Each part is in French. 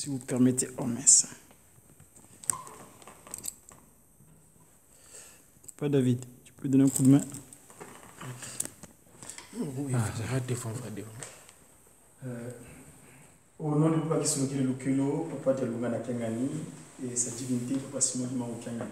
si vous permettez, en messe. Pas David, tu peux donner un coup de main? Oui, j'ai hâte de faire au nom du papa qui sont le Lukelo, papa de Lungana Kengani et sa divinité, papa Simon Dimao Kengani.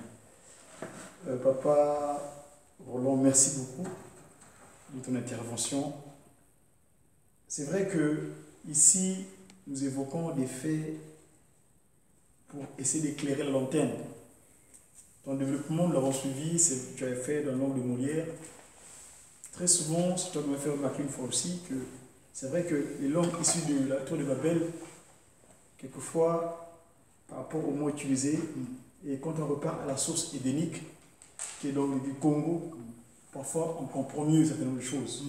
Papa Roland, merci beaucoup de ton intervention. C'est vrai que ici, nous évoquons des faits pour essayer d'éclairer la lanterne. Ton développement, nous l'avons suivi, tu as fait dans l'angle de Molière. Très souvent, tu dois me faire remarquer une fois aussi que c'est vrai que les langues issues de la tour de Babel, quelquefois, par rapport aux mots utilisés, et quand on repart à la source édénique, qui est donc du Congo, parfois on comprend mieux certaines choses.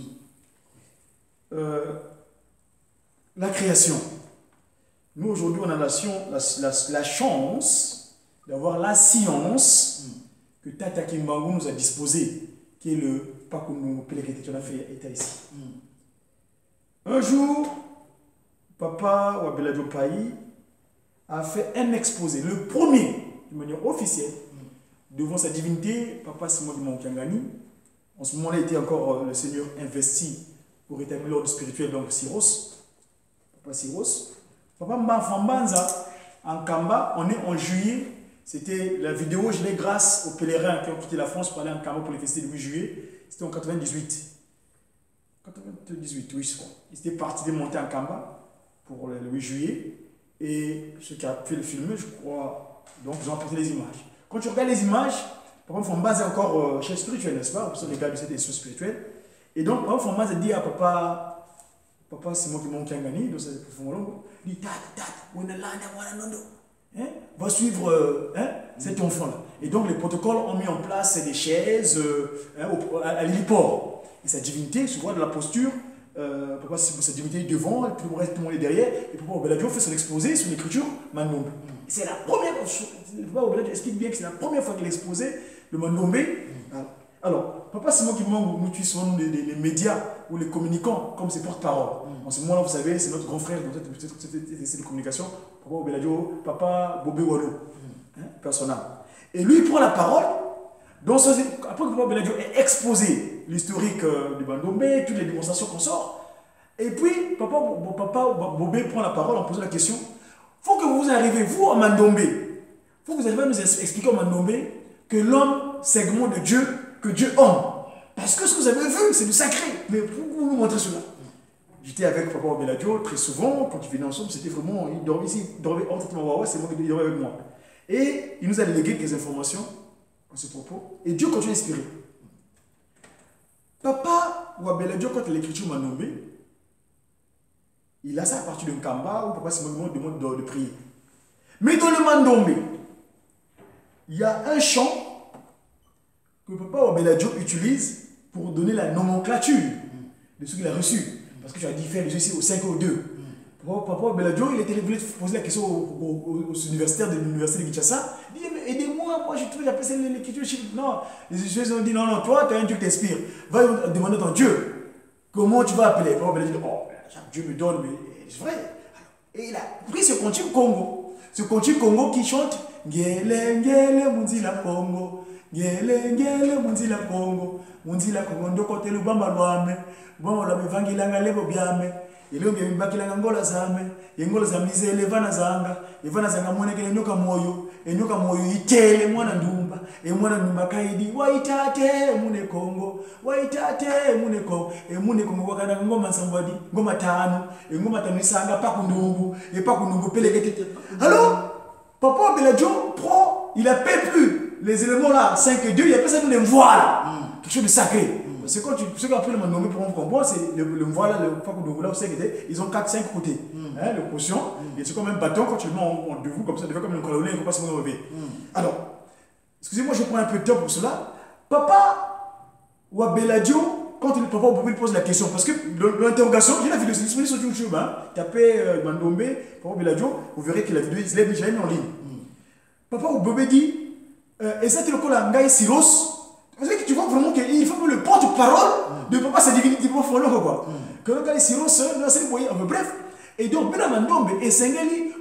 La création. Nous, aujourd'hui, on a la chance d'avoir la science que Tata Kimbangu nous a disposée, qui est le Pakounou Pelekete, tu en as fait état ici. Un jour, Papa Wabela Diopaï a fait un exposé, le premier, de manière officielle, devant sa divinité, Papa Simon Dimao Kengani. En ce moment-là, il était encore le Seigneur investi pour rétablir l'ordre spirituel, donc Syros. Papa Syros. Papa Mbafambanza, en Kamba, on est en juillet. C'était la vidéo, je l'ai grâce aux pèlerins qui ont quitté la France pour aller en Kamba pour les fêter le 8 juillet. C'était en 98. 98, oui, je crois. Ils étaient partis de monter en Kamba pour le 8 juillet. Et ceux qui ont fait le film, je crois, donc ils ont apporté les images. Quand tu regardes les images, Papa Mbafambanza est encore chef spirituel, n'est-ce pas? Pour les gars de cette édition spirituelle. Et donc, Papa Mbafambanza dit à Papa Simon Dimao Kengani, dans cette profondeur, il dit Tata, va suivre cet enfant-là. Et donc, les protocoles ont mis en place des chaises à l'héliport. Et sa divinité se voit dans la posture, Papa sa divinité devant, tout le monde est derrière, et Papa Obeladio fait son exposé sur l'écriture Mandombe. C'est la première fois, Papa Obeladio explique bien que c'est la première fois qu'il a exposé le Mandombe. Alors, Papa Simon Kimbangu, nous utilisons les médias ou les communicants comme ses porte-parole. En ce moment-là, vous savez, c'est notre grand frère dans cette communication, Papa Obeladio, Papa Bobé Wallo, personnel. Et lui, il prend la parole. Donc, après que Papa Obeladio ait exposé l'historique du Mandombe, toutes les démonstrations qu'on sort, et puis Papa Bobé prend la parole en posant la question, faut que vous arrivez, vous, à Mandombe, faut que vous arriviez à nous expliquer au Mandombe que l'homme, segment de Dieu, que Dieu homme. Parce que ce que vous avez vu, c'est du sacré. Mais pourquoi vous nous montrer cela? J'étais avec Papa Obeladio très souvent, quand ils venaient ensemble, c'était vraiment, il dormait ici, il dormait hors de Wawa, c'est moi qui dormais avec moi. Et il nous a délégué des informations à ce propos, et Dieu continue à inspirer. Papa Obeladio, quand l'écriture m'a nommé, il a ça à partir d'un Kamba où Papa Simon demande de prier. Mais dans le Mandombe, il y a un chant que Papa Obeladio utilise pour donner la nomenclature de ce qu'il a reçu. Parce que tu as dit faire les ici au 5 et au 2. Papa Obeladio, il voulait poser la question aux universitaires de l'université de Kinshasa. Il dit, mais aidez-moi, moi je trouve, j'appelle ça l'écriture. Non, les universitaires ont dit, non, toi, tu as un Dieu qui t'inspire. Va demander à ton Dieu. Comment tu vas appeler? Papa Obeladio dit, oh, Dieu me donne, mais c'est vrai. Et il a pris ce cantique Congo. Ce cantique Congo qui chante, Ngele, Ngele, Munzila Congo. Ngele, Ngele, Munzila Congo. Munzila Congo, Ndokote Lubamba Lwame. Bon, la vangilanga lebo biame. Ilonge mbakilanga ngola zame. Yengola zamize elevana zanga. Evana zanga monekele nyoka moyo. Enyoka moyo itele mwana ndumba. Mwana ndumba kaidi. Waitate mune Congo. Waitate mune Congo. Mune Congo wakana ngoma nsambwadi. Ngoma tano. Ngoma tano isanga pakundungu. Pakundungu pelekete. Alors, Papa Obeladio prend, il appelle plus les éléments là, 5 et 2, il appelle ça des voiles. Quelque chose de sacré. C'est quand ceux qui ont pris le Mandombe pour comprendre, c'est le voile, le Pakundungu là, ils ont 4-5 côtés. Le potion, et c'est comme un bâton, quand tu le mets en debout, comme ça, devient comme une colonne, il ne faut pas se relever. Alors, excusez-moi, je prends un peu de temps pour cela. Papa Obeladio, quand le papa Obeladio pose la question, parce que l'interrogation, j'ai la vidéo, c'est disponible sur YouTube, tapez Mandombe, Papa Obeladio, vous verrez que la vidéo, je l'ai mis en ligne. Papa Obeladio dit, et ça, c'est le cas de Syros. Que tu vois vraiment qu'il faut que le porte-parole de Papa sa divinité pour faire le quoi. Que le gars Syros, bref. Et donc, Bela Mandombe et Sengeli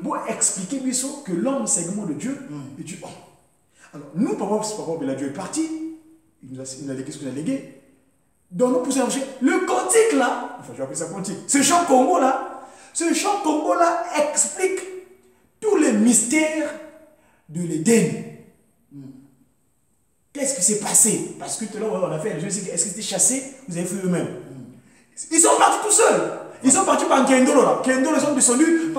pour expliquer Bissot que l'homme segment de Dieu est du homme. Alors, nous, papa Beladjo est parti, il nous a légué ce qu'il a légué. Donc, nous poussons à marcher. Le cantique là, enfin, je vais appeler ça cantique, ce chant Congo là explique tous les mystères de l'Éden. Qu'est-ce qui s'est passé? Parce que tout à l'heure, on a fait, est-ce qu'ils étaient chassés? Vous avez fait eux-mêmes. Ils sont partis tout seuls. Ils sont partis par Kendolo là. Kendolo, ils sont descendus.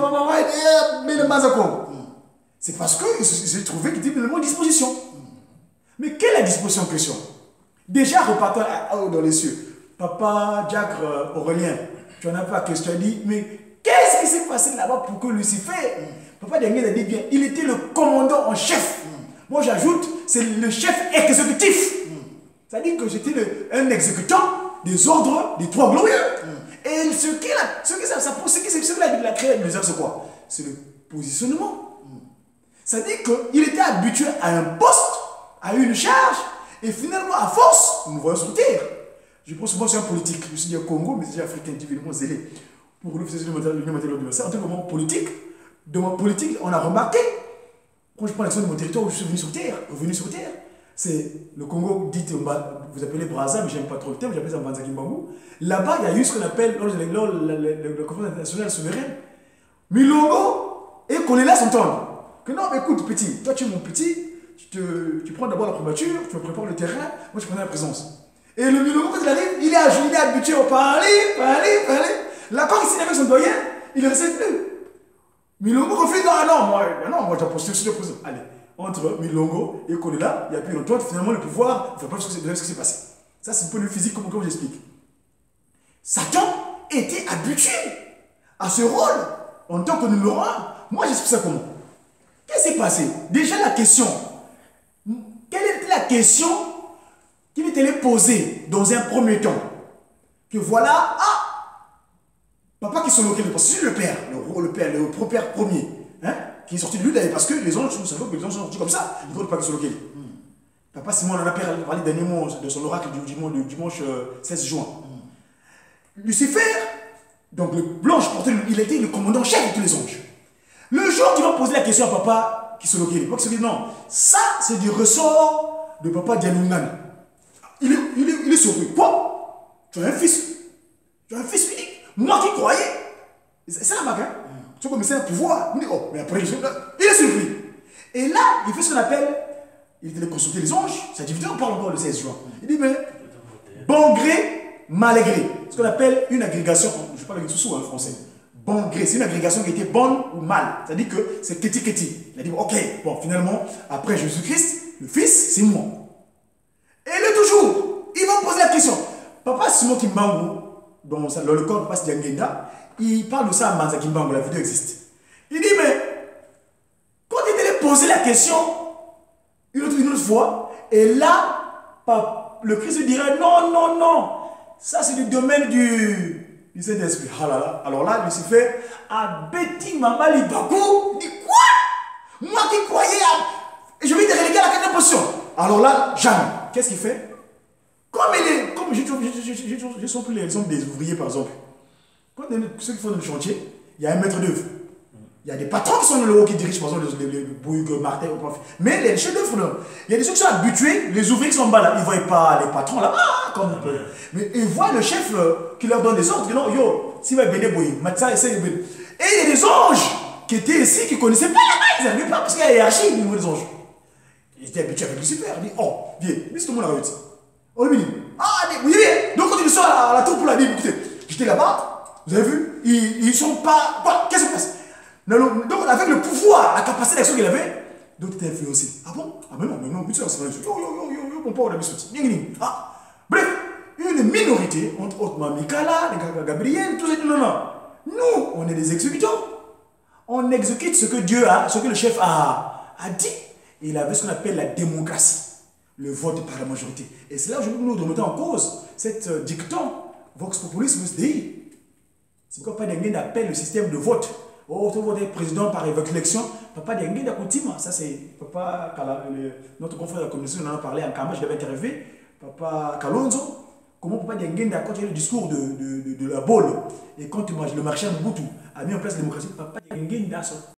C'est parce qu'ils se trouvaient qu'ils étaient dans disposition. Mais quelle est la disposition en question? Déjà, repartant dans les cieux, Papa Jacques Aurélien, tu en as pas question, tu as dit, mais qu'est-ce qui s'est passé là-bas pour que Lucifer, Papa Daniel a dit bien, il était le commandant en chef. Moi j'ajoute, c'est le chef exécutif. C'est-à-dire que j'étais un exécutant des ordres des trois glorieux. Et ce qu'il a créé, c'est quoi? C'est le positionnement. C'est-à-dire qu'il était habitué à un poste, à une charge, et finalement, à force, nous voyons sur terre. Je pense que moi, je suis un politique. Je suis dit au Congo, mais je suis africain, divinement zélé. Pour le faire l'union universelle, en tant que politique, de ma politique, on a remarqué, quand je prends l'action de mon territoire où je suis venu sur terre, c'est le Congo dit, vous appelez Brazza, mais j'aime pas trop le terme, j'appelle ça Mbanza Kimbangu. Là-bas, il y a eu ce qu'on appelle, lors de la conférence internationale souveraine, Milongo et Kolela s'entendent. Que non, mais écoute, petit, toi tu es mon petit, tu prends d'abord la primature, tu me prépares le terrain, moi je prends la présence. Et le Milongo, quand il arrive, il est habitué au parler. Là, quand il signe avec son doyen, il ne reste plus. Milongo refuse, moi j'ai posté sur le président. Allez, entre Milongo et Kolela, il y a plus longtemps, finalement le pouvoir, il ne faut pas ce qui s'est passé. Ça, c'est un point de vue physique, comme j'explique. Satan était habitué à ce rôle en tant que numéro un. Moi, j'explique ça comment? Qu'est-ce qui s'est passé? Déjà, la question. Quelle était la question qui m'était posée dans un premier temps? Que voilà, papa qui sont localisés, parce que c'est le père, le propère premier, hein, qui est sorti de lui d'ailleurs, parce que les anges, nous savons que les anges sont sortis comme ça, ils ne veulent pas qu'ils soient localisés. Papa Simon en a parlé dernièrement de son oracle du dimanche 16 juin. Lucifer, donc le blanche portait, il était le commandant chef de tous les anges. Le jour qu'il va poser la question à papa qui se localise, papa qui se dit non, ça c'est du ressort de papa Dianoungan. Il est surpris. Quoi? Tu as un fils? Tu as un fils unique? Moi qui croyais? C'est la marque, hein? Tu vois, mais c'est un pouvoir. Il dit, oh, mais après, il est surpris. Et là, il fait ce qu'on appelle, il était consulter les anges, sa divinité, on parle encore le 16 juin. Il dit, mais bon gré, mal gré. Ce qu'on appelle une agrégation, je parle avec sous en français. Bon gré, c'est une agrégation qui était bonne ou mal. C'est-à-dire que c'est keti-keti. Il a dit, ok, bon, finalement, après Jésus-Christ, le Fils, c'est moi. Et le toujours, ils vont poser la question. Papa Simon Kimbangu, dans le corps de Papa Diangenda, il parle de ça à Mbanza Kimbangu, la vidéo existe. Il dit, mais, quand il était posé la question, une autre fois, et là, le Christ dirait, non, ça c'est le domaine du Saint-Esprit. Ah là là. Alors là, Lucifer a bêti Mama Libakou. Il dit quoi? Moi qui croyais je vais te reléguer à la quatrième position. Alors là, jamais. Qu'est-ce qu'il fait? Comme j'ai pris l'exemple des ouvriers par exemple. Quand ceux qui font le chantier, il y a un maître d'œuvre. Il y a des patrons qui sont dans le haut qui dirigent par exemple les Bouygues, Martin, mais les chefs d'œuvre, il y a des ceux qui sont habitués, les ouvriers qui sont en bas là, ils ne voient pas les patrons là-bas, comme mais ils voient le chef qui leur donne des ordres, qui disent yo, si va béné Bouygues, Matza essaie de béné. Et il y a des anges qui étaient ici, qui ne connaissaient pas là-bas, ils n'arrivaient pas parce qu'il y a la hiérarchie au niveau des anges. Ils étaient habitués avec Lucifer, ils disent oh, viens, mais c'est tout le monde a réussi. On lui dit, oui, donc quand il sort à la tour pour la Bible, écoutez, j'étais là-bas, vous avez vu, ils ne sont pas, qu'est-ce qui se passe? Donc, avec le pouvoir, la capacité d'action qu'il avait, d'autres étaient influencés. Ah bon? Ah mais non, putain, c'est vrai. Mon pauvre, on a mis ce petit. Bref, une minorité, entre autres, Mikala, Gabriel, tout ça, non. Nous, on est des exécutants. On exécute ce que Dieu a, ce que le chef a dit. Et il avait ce qu'on appelle la démocratie, le vote par la majorité. Et c'est là où nous remettons en cause cette dicton, Vox Populis Vis Dei. C'est pourquoi Papa Dengue appelle le système de vote. Oh, tu voter président par élection. Papa Dengue d'Akoutima, ça c'est Papa, notre confrère de la commission, on en a parlé en Kama, je l'avais interviewé. Papa Kalonzo, comment Papa Dengue, quand il y a le discours de la bolle, et quand le marchand Mobutu a mis en place la démocratie, Papa Dengue